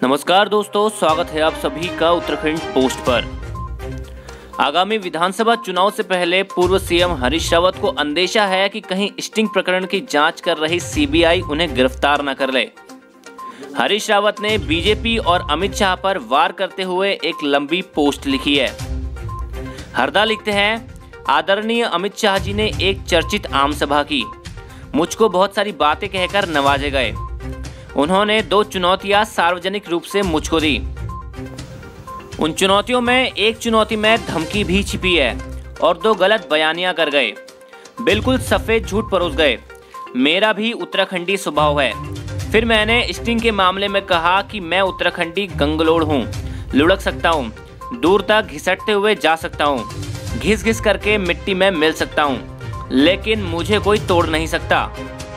नमस्कार दोस्तों, स्वागत है आप सभी का उत्तराखंड पोस्ट पर। आगामी विधानसभा चुनाव से पहले पूर्व सीएम हरीश रावत को अंदेशा है कि कहीं स्टिंग प्रकरण की जांच कर रही सीबीआई उन्हें गिरफ्तार न कर ले। हरीश रावत ने बीजेपी और अमित शाह पर वार करते हुए एक लंबी पोस्ट लिखी है। हरदा लिखते हैं, आदरणीय अमित शाह जी ने एक चर्चित आम सभा की, मुझको बहुत सारी बातें कहकर नवाजे गए। उन्होंने 2 चुनौतियां सार्वजनिक रूप से मुझको दी। उन चुनौतियों में एक चुनौती में धमकी भी छिपी है और 2 गलत बयानियां कर गए, बिल्कुल सफेद झूठ परोस गए। मेरा भी उत्तराखंडी स्वभाव है। फिर मैंने स्टिंग के मामले में कहा कि मैं उत्तराखंडी गंगलोड़ हूँ, लुढ़क सकता हूँ, दूर तक घिसटते हुए जा सकता हूँ, घिस घिस करके मिट्टी में मिल सकता हूँ, लेकिन मुझे कोई तोड़ नहीं सकता।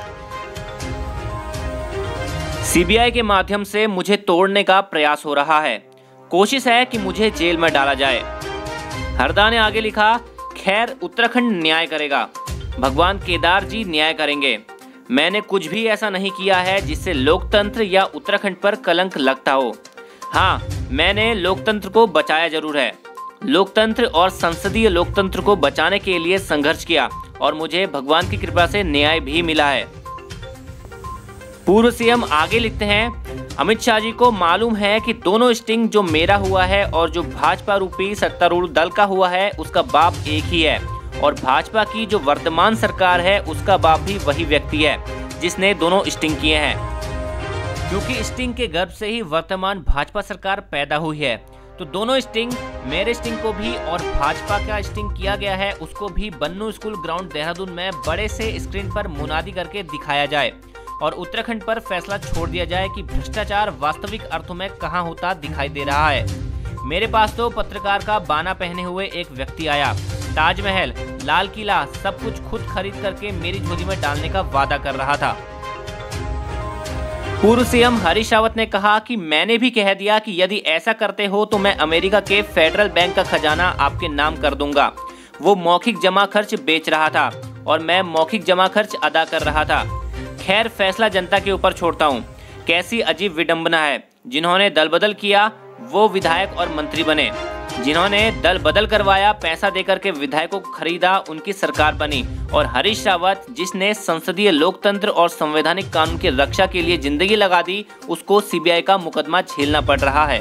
सीबीआई के माध्यम से मुझे तोड़ने का प्रयास हो रहा है। कोशिश है कि मुझे जेल में डाला जाए। हरदा ने आगे लिखा, खैर उत्तराखंड न्याय करेगा, भगवान केदार जी न्याय करेंगे। मैंने कुछ भी ऐसा नहीं किया है जिससे लोकतंत्र या उत्तराखंड पर कलंक लगता हो। हाँ, मैंने लोकतंत्र को बचाया जरूर है। लोकतंत्र और संसदीय लोकतंत्र को बचाने के लिए संघर्ष किया और मुझे भगवान की कृपा से न्याय भी मिला है। पूर्व सीएम आगे लिखते हैं, अमित शाह जी को मालूम है कि दोनों स्टिंग जो मेरा हुआ है और जो भाजपा रूपी सत्तारूढ़ दल का हुआ है उसका बाप एक ही है, और भाजपा की जो वर्तमान सरकार है उसका बाप भी वही व्यक्ति है जिसने दोनों स्टिंग किए हैं। क्योंकि स्टिंग के गर्भ से ही वर्तमान भाजपा सरकार पैदा हुई है, तो दोनों स्टिंग, मेरे स्टिंग को भी और भाजपा का स्टिंग किया गया है उसको भी बन्नू स्कूल ग्राउंड देहरादून में बड़े से स्क्रीन पर मुनादी करके दिखाया जाए और उत्तराखंड पर फैसला छोड़ दिया जाए कि भ्रष्टाचार वास्तविक अर्थों में कहां होता दिखाई दे रहा है। मेरे पास तो पत्रकार का बाना पहने हुए एक व्यक्ति आया, ताजमहल, लाल किला सब कुछ खुद खरीद करके मेरी झोली में डालने का वादा कर रहा था। पूर्व सीएम हरीश रावत ने कहा कि मैंने भी कह दिया कि यदि ऐसा करते हो तो मैं अमेरिका के फेडरल बैंक का खजाना आपके नाम कर दूंगा। वो मौखिक जमा खर्च बेच रहा था और मैं मौखिक जमा खर्च अदा कर रहा था। खैर, फैसला जनता के ऊपर छोड़ता हूँ। कैसी अजीब विडंबना है, जिन्होंने दल बदल किया वो विधायक और मंत्री बने, जिन्होंने दल बदल करवाया पैसा देकर के विधायकों को खरीदा उनकी सरकार बनी, और हरीश रावत जिसने संसदीय लोकतंत्र और संवैधानिक कानून की रक्षा के लिए जिंदगी लगा दी उसको सीबीआई का मुकदमा झेलना पड़ रहा है।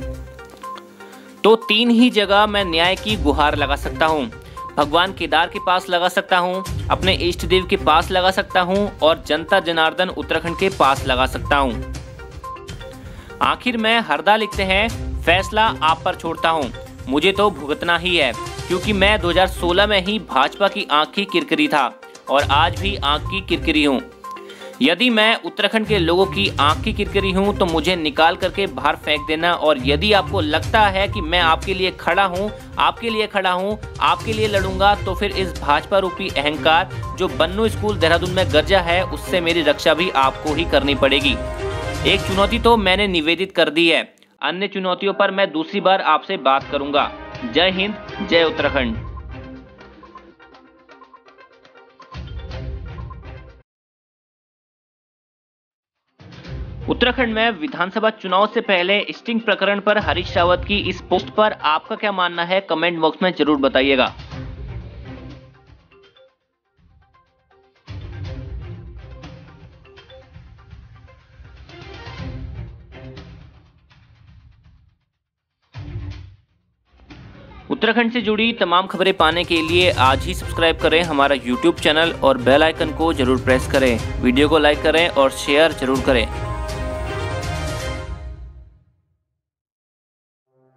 तो 3 ही जगह मैं न्याय की गुहार लगा सकता हूँ। भगवान केदार के पास लगा सकता हूँ, अपने इष्ट देव के पास लगा सकता हूँ और जनता जनार्दन उत्तराखंड के पास लगा सकता हूँ। आखिर में हरदा लिखते हैं, फैसला आप पर छोड़ता हूँ, मुझे तो भुगतना ही है, क्योंकि मैं 2016 में ही भाजपा की आंख की किरकिरी था और आज भी आंख की किरकिरी हूँ। यदि मैं उत्तराखंड के लोगों की आंख की किरकिरी हूँ तो मुझे निकाल करके बाहर फेंक देना, और यदि आपको लगता है कि मैं आपके लिए खड़ा हूँ, आपके लिए खड़ा हूँ, आपके लिए लड़ूंगा, तो फिर इस भाजपा रूपी अहंकार जो बन्नू स्कूल देहरादून में गरजा है उससे मेरी रक्षा भी आपको ही करनी पड़ेगी। एक चुनौती तो मैंने निवेदित कर दी है, अन्य चुनौतियों पर मैं दूसरी बार आपसे बात करूंगा। जय हिंद, जय उत्तराखंड। उत्तराखंड में विधानसभा चुनाव से पहले स्टिंग प्रकरण पर हरीश रावत की इस पोस्ट पर आपका क्या मानना है, कमेंट बॉक्स में जरूर बताइएगा। उत्तराखंड से जुड़ी तमाम खबरें पाने के लिए आज ही सब्सक्राइब करें हमारा YouTube चैनल और बेल आइकन को जरूर प्रेस करें। वीडियो को लाइक करें और शेयर जरूर करें।